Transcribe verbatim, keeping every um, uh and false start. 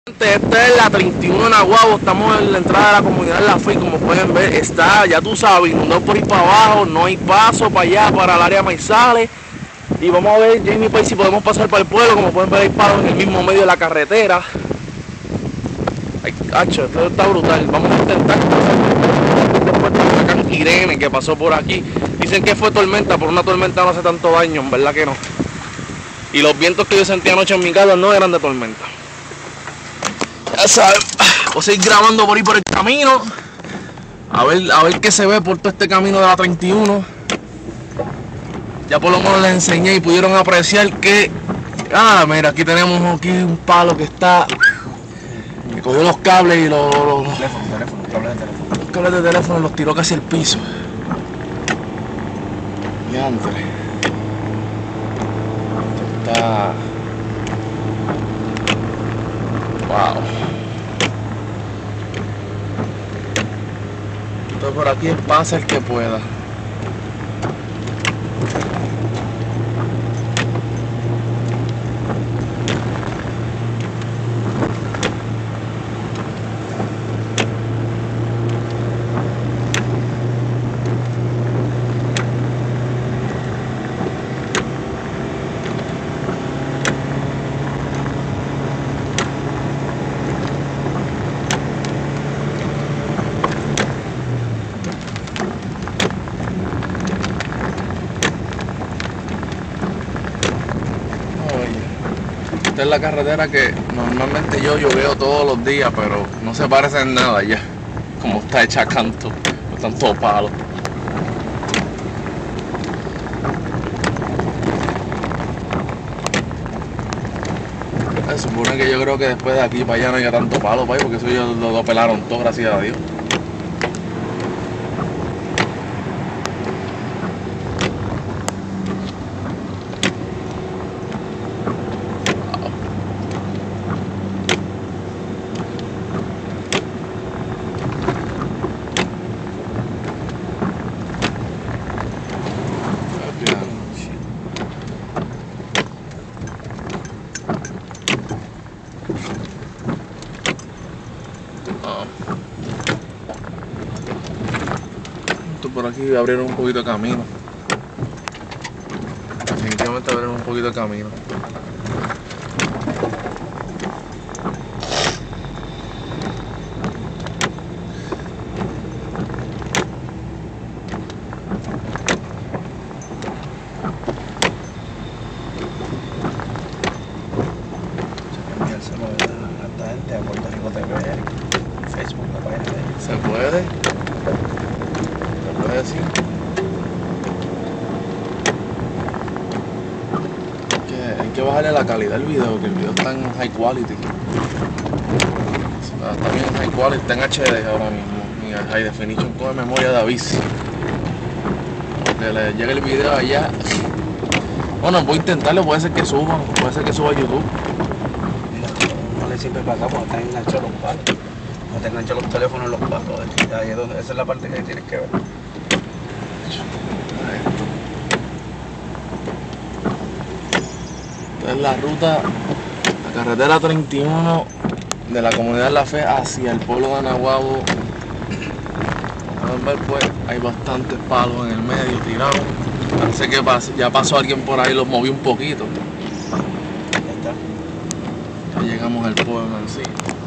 Esta es la treinta y uno en Aguabo, estamos en la entrada de la comunidad de La Fe y como pueden ver está, ya tú sabes, inundado por ir para abajo, no hay paso para allá, para el área Maizales. Y vamos a ver, Jamie, pues, si podemos pasar para el pueblo. Como pueden ver hay palos en el mismo medio de la carretera. Ay, cacho, esto está brutal, vamos a intentar pasar después del huracán Irene que pasó por aquí. Dicen que fue tormenta, pero una tormenta no hace tanto daño, en verdad que no. Y los vientos que yo sentí anoche en mi casa no eran de tormenta. Ya saben, voy a seguir grabando por ahí por el camino. A ver, a ver qué se ve por todo este camino de la treinta y uno. Ya por lo menos les enseñé y pudieron apreciar que... Ah, mira, aquí tenemos aquí un palo que está... Que cogió los cables y los... los teléfono, teléfono, cables de teléfono. Los cables de teléfono los tiró casi al piso. Diantre. Esto está... Wow. Esto por aquí pasa el que pueda. Esta es la carretera que normalmente yo yo veo todos los días, pero no se parece en nada ya. Como está hecha a canto, están todos palos. Se supone que yo creo que después de aquí para allá no haya tanto palo, porque eso ellos lo, lo pelaron todo, gracias a Dios. Por aquí abrieron un poquito de camino. Definitivamente abrieron un poquito de camino. Enviárselo a esta gente a Puerto Rico T V, en Facebook, la página de ellos. ¿Se puede? Decir que hay que bajarle la calidad al video, que el video está en high quality. Está bien en high quality, está en H D ahora mismo, en high definition con memoria de Avis. Que le llegue el video allá. Bueno, voy a intentarlo, puede ser que suba, puede ser que suba a YouTube. Mira, no le sirve para acá porque están enganchados los palos. No te enganchan los teléfonos en los palos. Ahí es donde, esa es la parte que tienes que ver. Esta es la ruta, la carretera treinta y uno de la comunidad de La Fe hacia el pueblo de Aguabo. Pueden ver, pues hay bastantes palos en el medio tirados. Parece que ya pasó alguien por ahí, los movió un poquito. Ya está. Ya llegamos al pueblo en sí.